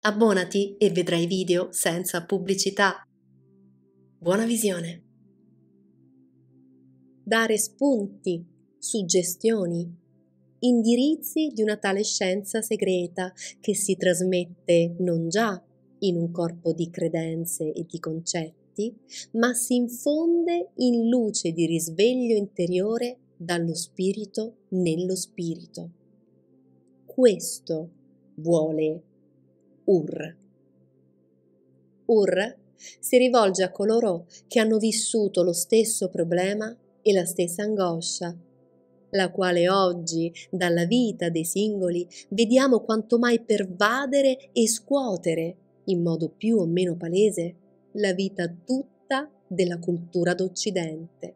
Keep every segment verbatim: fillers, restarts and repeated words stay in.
Abbonati e vedrai video senza pubblicità. Buona visione! Dare spunti, suggestioni, indirizzi di una tale scienza segreta che si trasmette non già in un corpo di credenze e di concetti, ma si infonde in luce di risveglio interiore dallo spirito nello spirito. Questo vuole Ur. Ur si rivolge a coloro che hanno vissuto lo stesso problema e la stessa angoscia, la quale oggi dalla vita dei singoli vediamo quanto mai pervadere e scuotere, in modo più o meno palese, la vita tutta della cultura d'Occidente.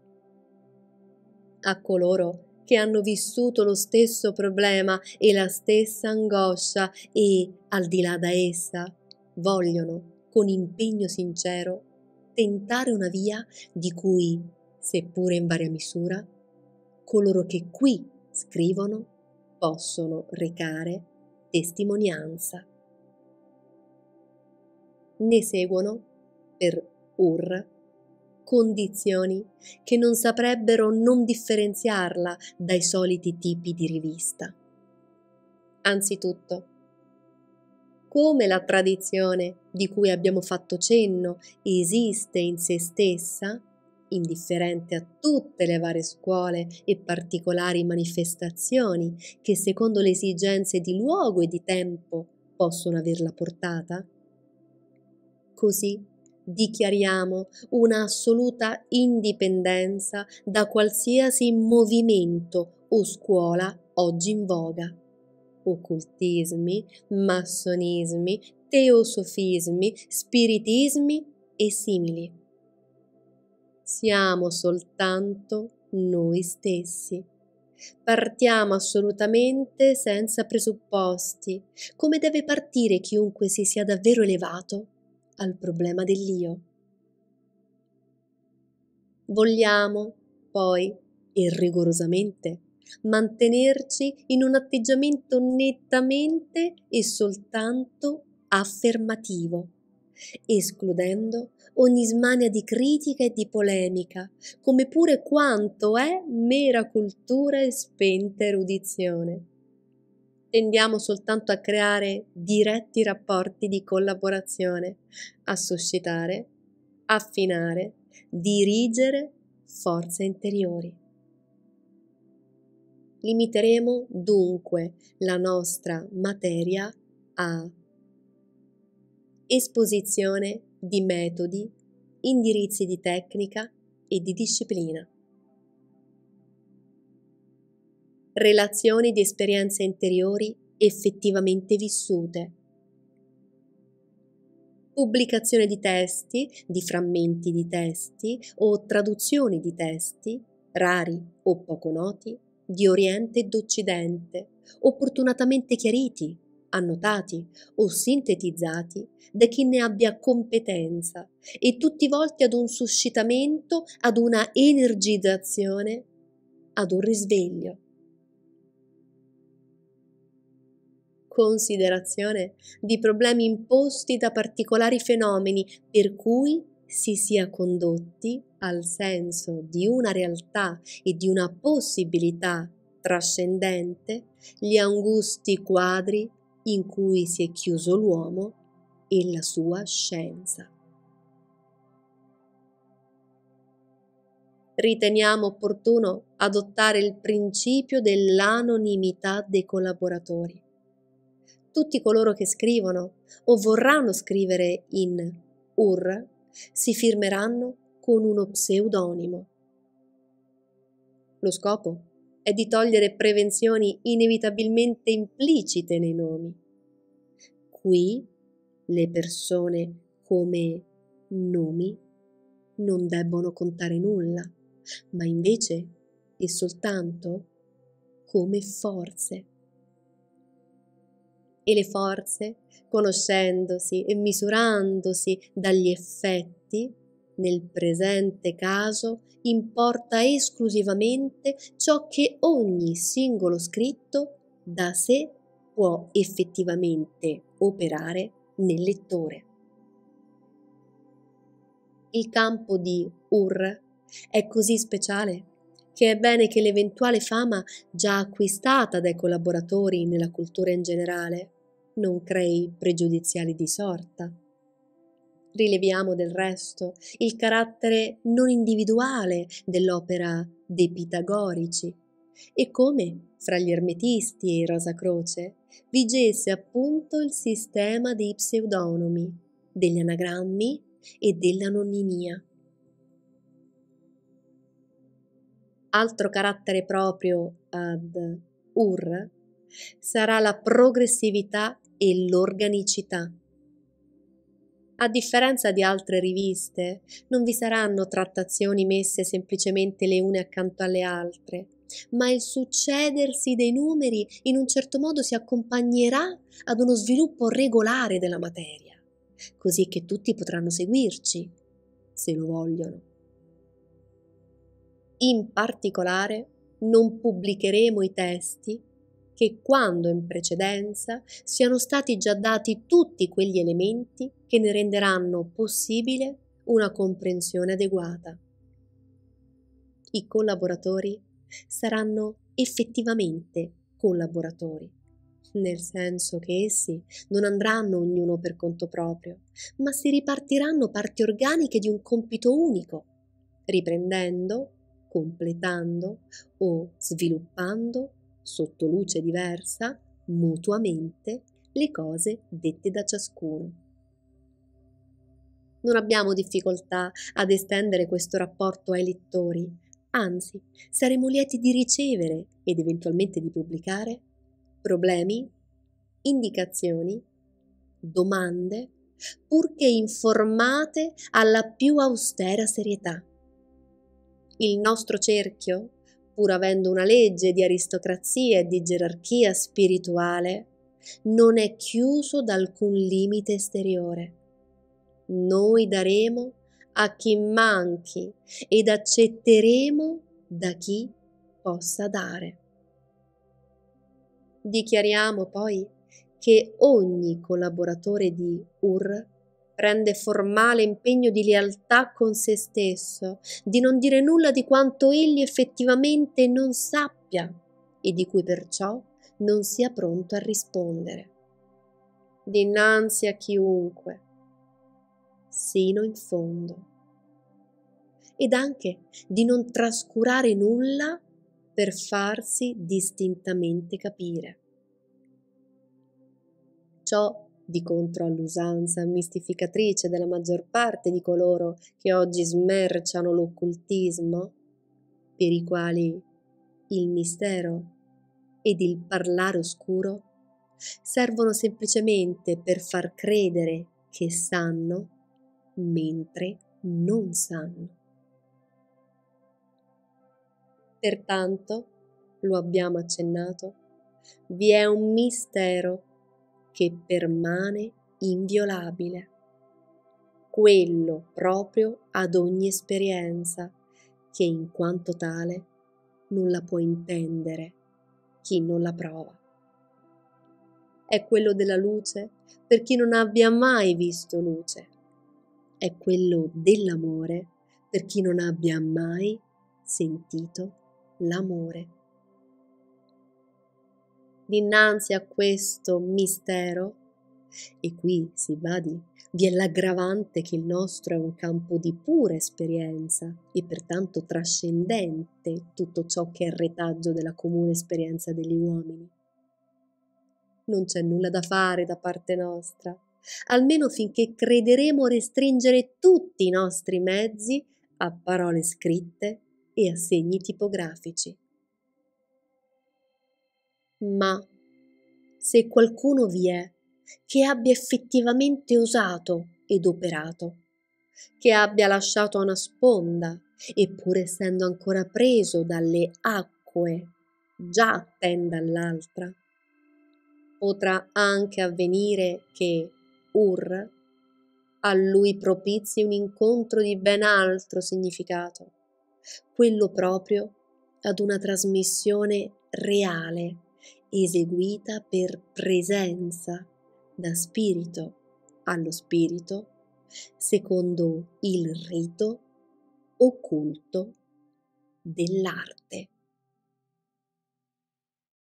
A coloro che hanno vissuto lo stesso problema e la stessa angoscia e, al di là da essa, vogliono, con impegno sincero, tentare una via di cui, seppure in varia misura, coloro che qui scrivono possono recare testimonianza. Ne seguono, per Ur, condizioni che non saprebbero non differenziarla dai soliti tipi di rivista. Anzitutto, come la tradizione di cui abbiamo fatto cenno esiste in se stessa, indifferente a tutte le varie scuole e particolari manifestazioni che secondo le esigenze di luogo e di tempo possono averla portata, così dichiariamo una assoluta indipendenza da qualsiasi movimento o scuola oggi in voga. Occultismi, massonismi, teosofismi, spiritismi e simili. Siamo soltanto noi stessi. Partiamo assolutamente senza presupposti, come deve partire chiunque si sia davvero elevato al problema dell'io. Vogliamo, poi, e rigorosamente, mantenerci in un atteggiamento nettamente e soltanto affermativo, escludendo ogni smania di critica e di polemica, come pure quanto è mera cultura e spenta erudizione. Tendiamo soltanto a creare diretti rapporti di collaborazione, a suscitare, affinare, dirigere forze interiori. Limiteremo dunque la nostra materia a esposizione di metodi, indirizzi di tecnica e di disciplina. Relazioni di esperienze interiori effettivamente vissute. Pubblicazione di testi, di frammenti di testi o traduzioni di testi, rari o poco noti, di Oriente e d'Occidente, opportunamente chiariti, annotati o sintetizzati da chi ne abbia competenza e tutti volti ad un suscitamento, ad una energizzazione, ad un risveglio. Considerazione di problemi imposti da particolari fenomeni per cui si sia condotti al senso di una realtà e di una possibilità trascendente gli angusti quadri in cui si è chiuso l'uomo e la sua scienza. Riteniamo opportuno adottare il principio dell'anonimità dei collaboratori. Tutti coloro che scrivono o vorranno scrivere in Ur si firmeranno con uno pseudonimo. Lo scopo è di togliere prevenzioni inevitabilmente implicite nei nomi. Qui le persone come nomi non debbono contare nulla, ma invece e soltanto come forze. E le forze, conoscendosi e misurandosi dagli effetti, nel presente caso importa esclusivamente ciò che ogni singolo scritto da sé può effettivamente operare nel lettore. Il campo di Ur è così speciale che è bene che l'eventuale fama già acquistata dai collaboratori nella cultura in generale non crei pregiudiziali di sorta. Rileviamo del resto il carattere non individuale dell'opera dei pitagorici e come fra gli ermetisti e i Rosacroce vigesse appunto il sistema dei pseudonimi, degli anagrammi e dell'anonimia. Altro carattere proprio ad Ur sarà la progressività e l'organicità. A differenza di altre riviste, non vi saranno trattazioni messe semplicemente le une accanto alle altre, ma il succedersi dei numeri in un certo modo si accompagnerà ad uno sviluppo regolare della materia, così che tutti potranno seguirci, se lo vogliono. In particolare, non pubblicheremo i testi che quando in precedenza siano stati già dati tutti quegli elementi che ne renderanno possibile una comprensione adeguata. I collaboratori saranno effettivamente collaboratori, nel senso che essi non andranno ognuno per conto proprio, ma si ripartiranno parti organiche di un compito unico, riprendendo, completando o sviluppando sotto luce diversa, mutuamente, le cose dette da ciascuno. Non abbiamo difficoltà ad estendere questo rapporto ai lettori, anzi, saremo lieti di ricevere ed eventualmente di pubblicare problemi, indicazioni, domande, purché informate alla più austera serietà. Il nostro cerchio, pur avendo una legge di aristocrazia e di gerarchia spirituale, non è chiuso da alcun limite esteriore. Noi daremo a chi manchi ed accetteremo da chi possa dare. Dichiariamo poi che ogni collaboratore di Ur prende formale impegno di lealtà con se stesso, di non dire nulla di quanto egli effettivamente non sappia e di cui perciò non sia pronto a rispondere. Dinanzi a chiunque, sino in fondo. Ed anche di non trascurare nulla per farsi distintamente capire. Ciò di contro all'usanza mistificatrice della maggior parte di coloro che oggi smerciano l'occultismo, per i quali il mistero ed il parlare oscuro servono semplicemente per far credere che sanno, mentre non sanno. Pertanto, lo abbiamo accennato, vi è un mistero che permane inviolabile, quello proprio ad ogni esperienza, che in quanto tale non la può intendere chi non la prova. È quello della luce per chi non abbia mai visto luce, è quello dell'amore per chi non abbia mai sentito l'amore. Dinanzi a questo mistero, e qui si badi, vi è l'aggravante che il nostro è un campo di pura esperienza e pertanto trascendente tutto ciò che è il retaggio della comune esperienza degli uomini. Non c'è nulla da fare da parte nostra, almeno finché crederemo restringere tutti i nostri mezzi a parole scritte e a segni tipografici. Ma se qualcuno vi è che abbia effettivamente osato ed operato, che abbia lasciato a una sponda, eppur essendo ancora preso dalle acque, già tenda all'altra, potrà anche avvenire che Ur a lui propizi un incontro di ben altro significato, quello proprio ad una trasmissione reale, eseguita per presenza, da spirito allo spirito, secondo il rito occulto dell'arte.